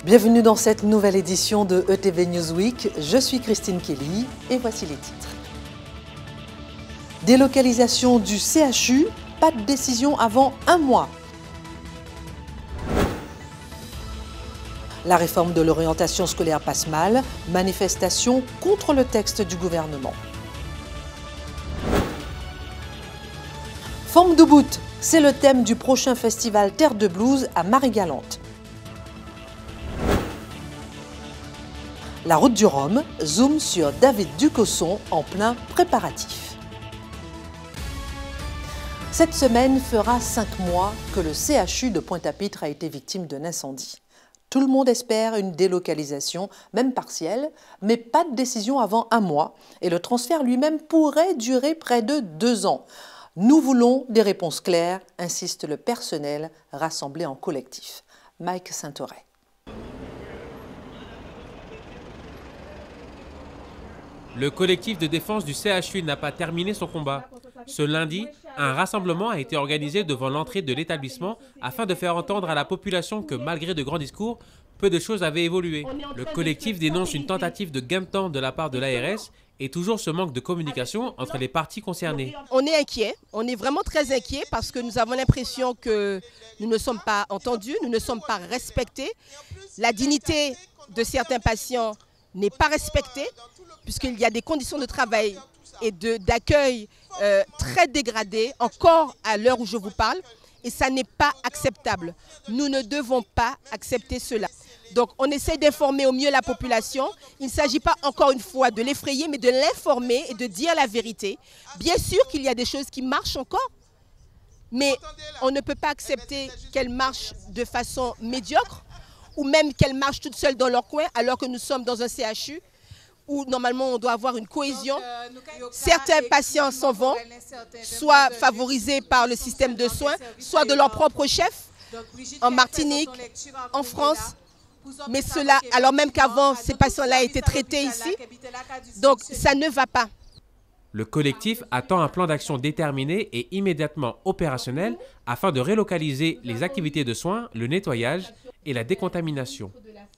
Bienvenue dans cette nouvelle édition de ETV Newsweek. Je suis Christine Kelly et voici les titres. Délocalisation du CHU, pas de décision avant un mois. La réforme de l'orientation scolaire passe mal, manifestation contre le texte du gouvernement. Forme de bout, c'est le thème du prochain festival Terre de Blues à Marie-Galante. La route du Rhum, zoom sur David Ducosson en plein préparatif. Cette semaine fera 5 mois que le CHU de Pointe-à-Pitre a été victime d'un incendie. Tout le monde espère une délocalisation, même partielle, mais pas de décision avant un mois. Et le transfert lui-même pourrait durer près de 2 ans. Nous voulons des réponses claires, insiste le personnel rassemblé en collectif. Mike Saint-Auret. Le collectif de défense du CHU n'a pas terminé son combat. Ce lundi, un rassemblement a été organisé devant l'entrée de l'établissement afin de faire entendre à la population que malgré de grands discours, peu de choses avaient évolué. Le collectif dénonce une tentative de gain de temps de la part de l'ARS et toujours ce manque de communication entre les parties concernées. On est inquiet, on est vraiment très inquiet parce que nous avons l'impression que nous ne sommes pas entendus, nous ne sommes pas respectés. La dignité de certains patients n'est pas respectée puisqu'il y a des conditions de travail et d'accueil très dégradées encore à l'heure où je vous parle et ça n'est pas acceptable. Nous ne devons pas accepter cela. Donc on essaie d'informer au mieux la population. Il ne s'agit pas encore une fois de l'effrayer mais de l'informer et de dire la vérité. Bien sûr qu'il y a des choses qui marchent encore, mais on ne peut pas accepter qu'elles marchent de façon médiocre ou même qu'elles marchent toutes seules dans leur coin alors que nous sommes dans un CHU où normalement on doit avoir une cohésion. Certains patients s'en vont, soit favorisés par le système de soins, soit de leur propre chef, en Martinique, en France. Mais cela, alors même qu'avant, ces patients-là étaient traités ici, donc ça ne va pas. Le collectif attend un plan d'action déterminé et immédiatement opérationnel afin de relocaliser les activités de soins, le nettoyage et la décontamination.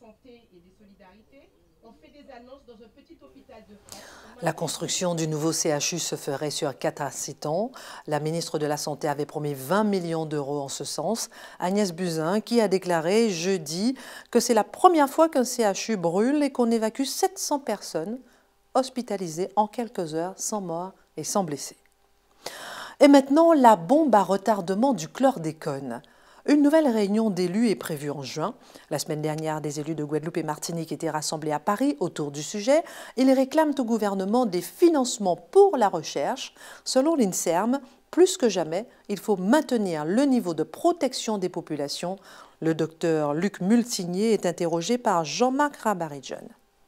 La construction du nouveau CHU se ferait sur 4 à 6 ans. La ministre de la Santé avait promis 20 millions d'euros en ce sens. Agnès Buzyn qui a déclaré jeudi que c'est la première fois qu'un CHU brûle et qu'on évacue 700 personnes hospitalisées en quelques heures sans mort et sans blessés. Et maintenant, la bombe à retardement du chlordécone. Une nouvelle réunion d'élus est prévue en juin. La semaine dernière, des élus de Guadeloupe et Martinique étaient rassemblés à Paris autour du sujet. Ils réclament au gouvernement des financements pour la recherche. Selon l'INSERM, plus que jamais, il faut maintenir le niveau de protection des populations. Le docteur Luc Multigné est interrogé par Jean-Marc Rabaridjan.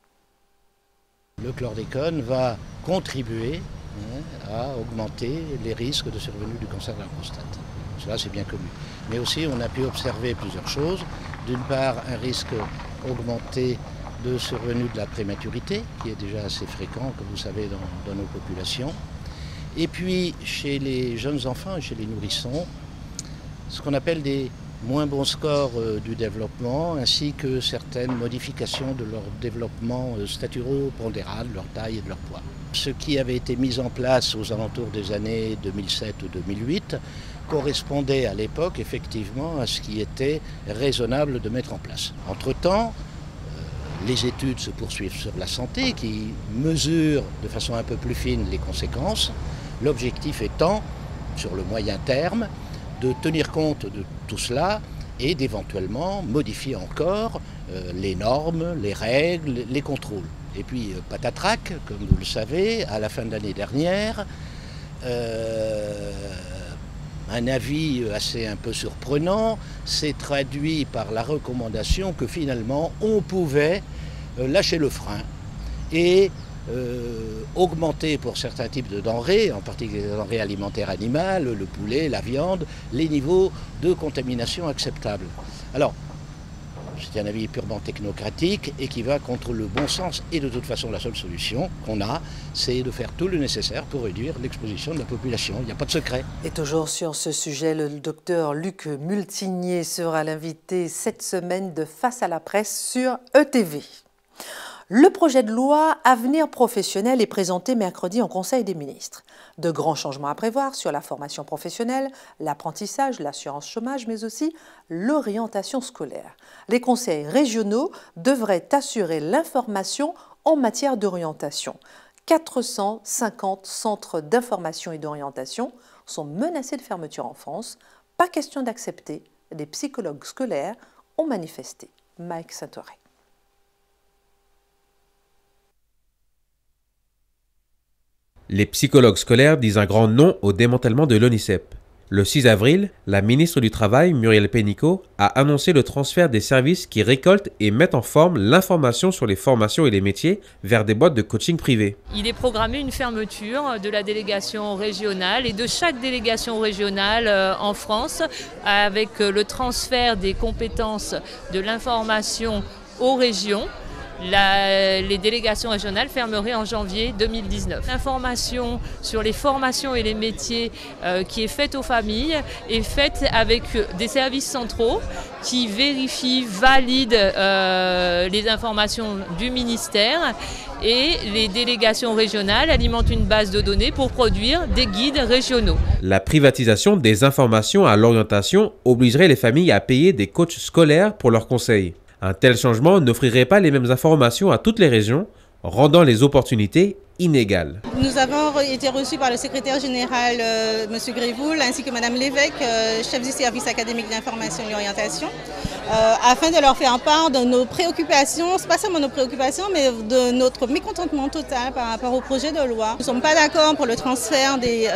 Le chlordécone va contribuer à augmenter les risques de survenue du cancer de la prostate. Cela, c'est bien connu. Mais aussi, on a pu observer plusieurs choses. D'une part, un risque augmenté de survenue de la prématurité, qui est déjà assez fréquent, comme vous savez, dans nos populations. Et puis, chez les jeunes enfants et chez les nourrissons, ce qu'on appelle des moins bons scores du développement, ainsi que certaines modifications de leur développement staturo-pondéral, de leur taille et de leur poids. Ce qui avait été mis en place aux alentours des années 2007 ou 2008 correspondait à l'époque effectivement à ce qui était raisonnable de mettre en place. Entre-temps, les études se poursuivent sur la santé qui mesurent de façon un peu plus fine les conséquences, l'objectif étant, sur le moyen terme, de tenir compte de tout cela et d'éventuellement modifier encore les normes, les règles, les contrôles. Et puis patatrac, comme vous le savez, à la fin de l'année dernière, un avis assez un peu surprenant s'est traduit par la recommandation que finalement on pouvait lâcher le frein et augmenter pour certains types de denrées, en particulier les denrées alimentaires animales, le poulet, la viande, les niveaux de contamination acceptables. Alors, C'est un avis purement technocratique et qui va contre le bon sens. Et de toute façon, la seule solution qu'on a, c'est de faire tout le nécessaire pour réduire l'exposition de la population. Il n'y a pas de secret. Et toujours sur ce sujet, le docteur Luc Multigné sera l'invité cette semaine de Face à la presse sur ETV. Le projet de loi Avenir professionnel est présenté mercredi en Conseil des ministres. De grands changements à prévoir sur la formation professionnelle, l'apprentissage, l'assurance chômage, mais aussi l'orientation scolaire. Les conseils régionaux devraient assurer l'information en matière d'orientation. 450 centres d'information et d'orientation sont menacés de fermeture en France. Pas question d'accepter. Des psychologues scolaires ont manifesté. Mike Saint-Auré. Les psychologues scolaires disent un grand non au démantèlement de l'ONICEP. Le 6 avril, la ministre du Travail, Muriel Pénicaud, a annoncé le transfert des services qui récoltent et mettent en forme l'information sur les formations et les métiers vers des boîtes de coaching privées. Il est programmé une fermeture de la délégation régionale et de chaque délégation régionale en France avec le transfert des compétences de l'information aux régions. Les délégations régionales fermeraient en janvier 2019. L'information sur les formations et les métiers qui est faite aux familles est faite avec des services centraux qui vérifient, valident les informations du ministère et les délégations régionales alimentent une base de données pour produire des guides régionaux. La privatisation des informations à l'orientation obligerait les familles à payer des coachs scolaires pour leurs conseils. Un tel changement n'offrirait pas les mêmes informations à toutes les régions, rendant les opportunités inégales. Nous avons été reçus par le secrétaire général M. Grévoul ainsi que Mme Lévesque, chef du service académique d'information et d'orientation, afin de leur faire part de nos préoccupations, pas seulement nos préoccupations, mais de notre mécontentement total par rapport au projet de loi. Nous ne sommes pas d'accord pour le transfert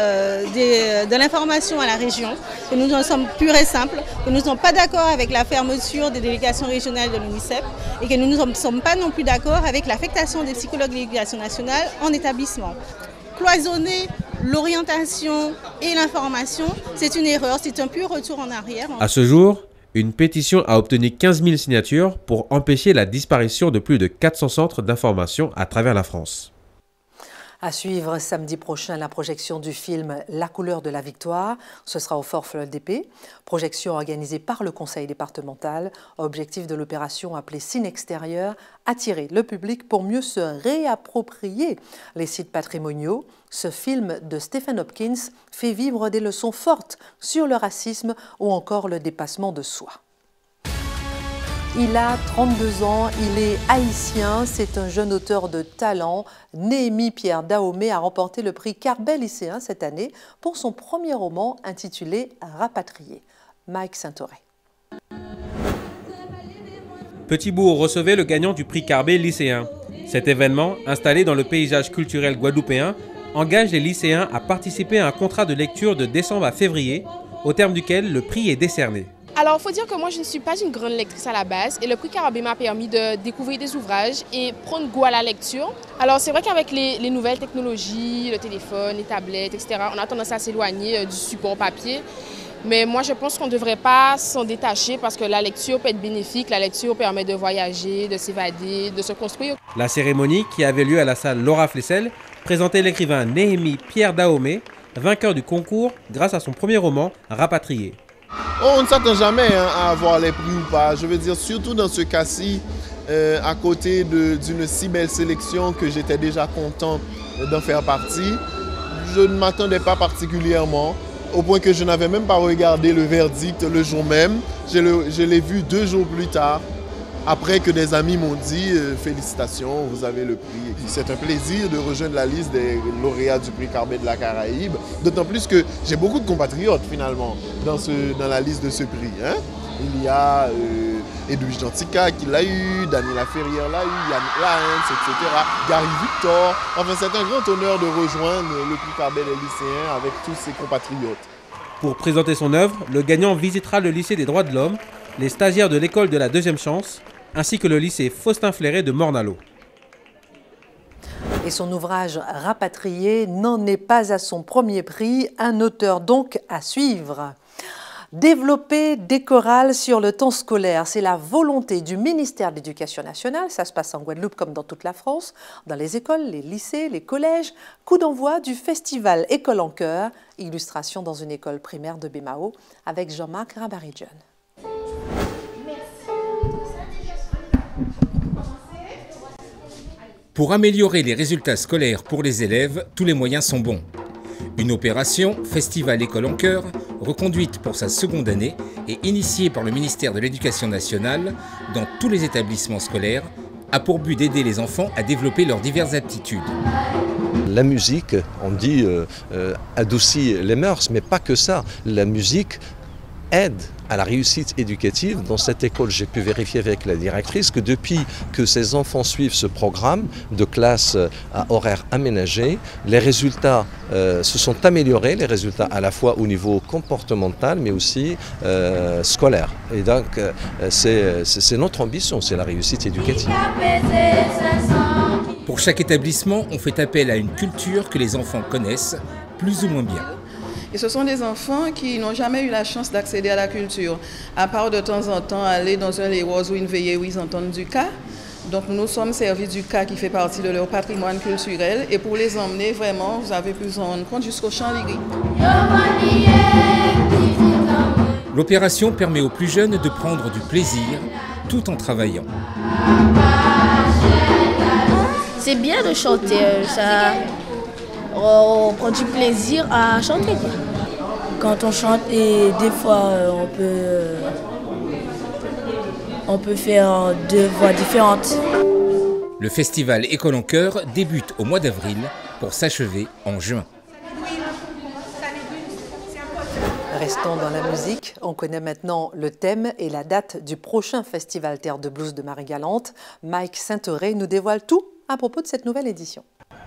de l'information à la région, que nous en sommes purs et simples, que nous ne sommes pas d'accord avec la fermeture des délégations régionales de l'ONICEP et que nous ne sommes pas non plus d'accord avec l'affectation des psychologues de l'éducation nationale en établissement. Cloisonner l'orientation et l'information, c'est une erreur, c'est un pur retour en arrière. À ce jour, une pétition a obtenu 15 000 signatures pour empêcher la disparition de plus de 400 centres d'information à travers la France. À suivre samedi prochain la projection du film La couleur de la victoire. Ce sera au Fort Fleur d'Épée. Projection organisée par le conseil départemental. Objectif de l'opération appelée Cine extérieur, attirer le public pour mieux se réapproprier les sites patrimoniaux. Ce film de Stephen Hopkins fait vivre des leçons fortes sur le racisme ou encore le dépassement de soi. Il a 32 ans, il est haïtien, c'est un jeune auteur de talent. Néhémie Pierre Dahomey a remporté le prix Carbet lycéen cette année pour son premier roman intitulé Rapatrié. Mike Saint-Auré. Petit-Bourg recevait le gagnant du prix Carbet lycéen. Cet événement, installé dans le paysage culturel guadeloupéen, engage les lycéens à participer à un contrat de lecture de décembre à février, au terme duquel le prix est décerné. Alors, il faut dire que moi, je ne suis pas une grande lectrice à la base et le prix Carbet m'a permis de découvrir des ouvrages et prendre goût à la lecture. Alors, c'est vrai qu'avec les nouvelles technologies, le téléphone, les tablettes, etc., on a tendance à s'éloigner du support papier. Mais moi, je pense qu'on ne devrait pas s'en détacher parce que la lecture peut être bénéfique, la lecture permet de voyager, de s'évader, de se construire. La cérémonie, qui avait lieu à la salle Laura Flessel, présentait l'écrivain Néhémie Pierre Dahomey, vainqueur du concours grâce à son premier roman, Rapatrié. On ne s'attend jamais à avoir les prix ou pas. Je veux dire, surtout dans ce cas-ci, à côté d'une si belle sélection que j'étais déjà content d'en faire partie, je ne m'attendais pas particulièrement, au point que je n'avais même pas regardé le verdict le jour même. Je l'ai vu 2 jours plus tard, après que des amis m'ont dit « Félicitations, vous avez le prix ». C'est un plaisir de rejoindre la liste des lauréats du prix Carbet de la Caraïbe, d'autant plus que j'ai beaucoup de compatriotes finalement dans la liste de ce prix. Hein. Il y a Edwige Dantica qui l'a eu, Daniela Ferrière l'a eu, Yannick Lahens, etc. Gary Victor. Enfin, c'est un grand honneur de rejoindre le prix Carbet des lycéens avec tous ses compatriotes. Pour présenter son œuvre, le gagnant visitera le lycée des droits de l'homme, les stagiaires de l'école de la deuxième chance, ainsi que le lycée Faustin Fleuret de Morne-à-l'Eau. Et son ouvrage Rapatrié n'en est pas à son premier prix, un auteur donc à suivre. Développer des chorales sur le temps scolaire, c'est la volonté du ministère de l'Éducation nationale. Ça se passe en Guadeloupe comme dans toute la France, dans les écoles, les lycées, les collèges. Coup d'envoi du festival École en Chœur, illustration dans une école primaire de Bémao avec Jean-Marc Rabaridjan. Pour améliorer les résultats scolaires pour les élèves, tous les moyens sont bons. Une opération, Festival École en Chœur, reconduite pour sa seconde année et initiée par le ministère de l'Éducation nationale dans tous les établissements scolaires, a pour but d'aider les enfants à développer leurs diverses aptitudes. La musique, on dit, adoucit les mœurs, mais pas que ça. La musique aide à la réussite éducative. Dans cette école, j'ai pu vérifier avec la directrice que depuis que ces enfants suivent ce programme de classe à horaire aménagé, les résultats se sont améliorés, les résultats à la fois au niveau comportemental mais aussi scolaire. Et donc c'est notre ambition, c'est la réussite éducative. Pour chaque établissement, on fait appel à une culture que les enfants connaissent plus ou moins bien. Et ce sont des enfants qui n'ont jamais eu la chance d'accéder à la culture, à part de temps en temps aller dans un Leroy ou une veillée où ils entendent du cas. Donc nous sommes servis du cas qui fait partie de leur patrimoine culturel. Et pour les emmener, vraiment, vous avez pu vous en rendre compte jusqu'au chant lyrique. L'opération permet aux plus jeunes de prendre du plaisir tout en travaillant. C'est bien de chanter, on prend du plaisir à chanter, quoi. Quand on chante, et des fois on peut faire deux voix différentes. Le festival École en Chœur débute au mois d'avril pour s'achever en juin. Restons dans la musique. On connaît maintenant le thème et la date du prochain festival Terre de Blues de Marie-Galante. Mike Saint-Auré nous dévoile tout à propos de cette nouvelle édition.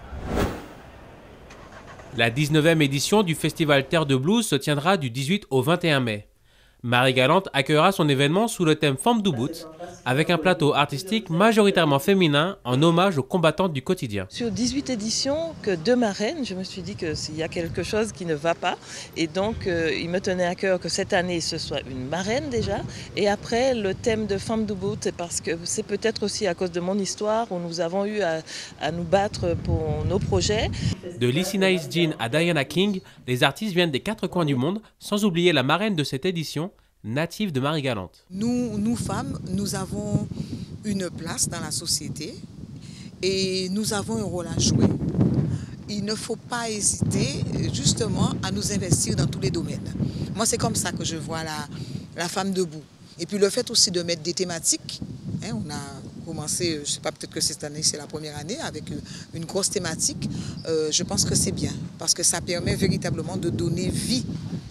La 19e édition du Festival Terre de Blues se tiendra du 18 au 21 mai. Marie-Galante accueillera son événement sous le thème Femme du bout, avec un plateau artistique majoritairement féminin en hommage aux combattantes du quotidien. Sur 18 éditions, que 2 marraines, je me suis dit qu'il y a quelque chose qui ne va pas. Et donc, il me tenait à cœur que cette année, ce soit une marraine déjà. Et après, le thème de Femme du bout, c'est parce que c'est peut-être aussi à cause de mon histoire où nous avons eu à nous battre pour nos projets. De Lissy Nice Jean à Diana King, les artistes viennent des 4 coins du monde, sans oublier la marraine de cette édition, native de Marie-Galante. Nous femmes, nous avons une place dans la société et nous avons un rôle à jouer. Il ne faut pas hésiter justement à nous investir dans tous les domaines. Moi, c'est comme ça que je vois la femme debout. Et puis le fait aussi de mettre des thématiques. On a commencé, je ne sais pas, peut-être que cette année c'est la première année avec une grosse thématique. Je pense que c'est bien parce que ça permet véritablement de donner vie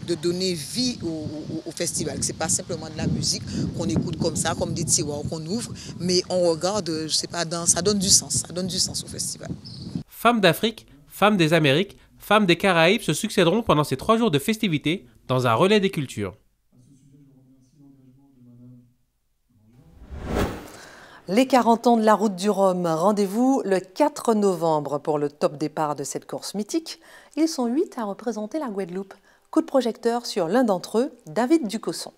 au festival. Ce n'est pas simplement de la musique qu'on écoute comme ça, comme des tiroirs qu'on ouvre, mais on regarde, je sais pas, ça donne du sens au festival. Femmes d'Afrique, femmes des Amériques, femmes des Caraïbes se succéderont pendant ces 3 jours de festivités dans un relais des cultures. Les 40 ans de la route du Rhum, rendez-vous le 4 novembre pour le top départ de cette course mythique. Ils sont 8 à représenter la Guadeloupe. Coup de projecteur sur l'un d'entre eux, David Ducosson.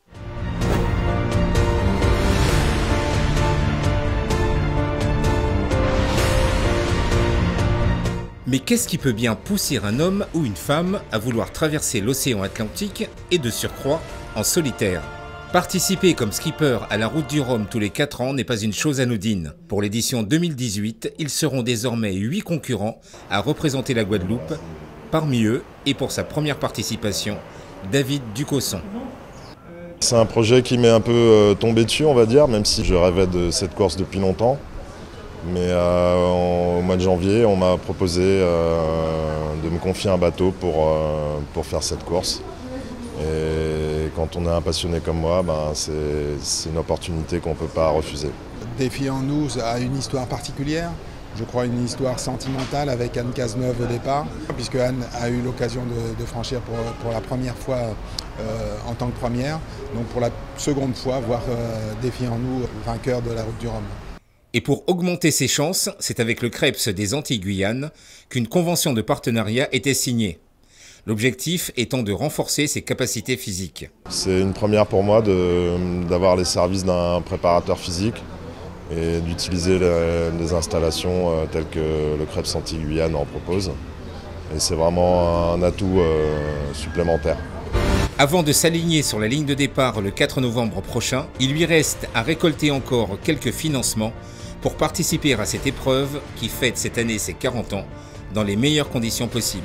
Mais qu'est-ce qui peut bien pousser un homme ou une femme à vouloir traverser l'océan Atlantique et de surcroît en solitaire ? Participer comme skipper à la route du Rhum tous les 4 ans n'est pas une chose anodine. Pour l'édition 2018, ils seront désormais 8 concurrents à représenter la Guadeloupe. Parmi eux, et pour sa première participation, David Ducosson. C'est un projet qui m'est un peu tombé dessus, on va dire, même si je rêvais de cette course depuis longtemps. Mais au mois de janvier, on m'a proposé de me confier un bateau pour faire cette course. Et quand on est un passionné comme moi, c'est une opportunité qu'on ne peut pas refuser. Défi en nous a une histoire particulière. Je crois une histoire sentimentale avec Anne Cazeneuve au départ, puisque Anne a eu l'occasion de franchir pour la première fois en tant que première. Donc pour la seconde fois, voir Défi en nous vainqueur de la route du Rhum. Et pour augmenter ses chances, c'est avec le CREPS des Antilles-Guyane qu'une convention de partenariat était signée. L'objectif étant de renforcer ses capacités physiques. C'est une première pour moi d'avoir les services d'un préparateur physique et d'utiliser les installations telles que le Crêpes Santi Guyane en propose. Et c'est vraiment un atout supplémentaire. Avant de s'aligner sur la ligne de départ le 4 novembre prochain, il lui reste à récolter encore quelques financements pour participer à cette épreuve qui fête cette année ses 40 ans dans les meilleures conditions possibles.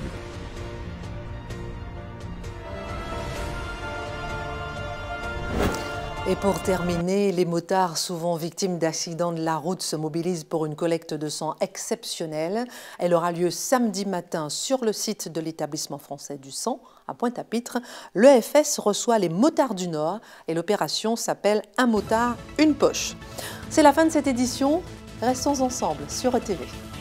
Et pour terminer, les motards souvent victimes d'accidents de la route se mobilisent pour une collecte de sang exceptionnelle. Elle aura lieu samedi matin sur le site de l'établissement français du sang à Pointe-à-Pitre. L'EFS reçoit les motards du Nord et l'opération s'appelle Un motard, une poche. C'est la fin de cette édition. Restons ensemble sur ETV.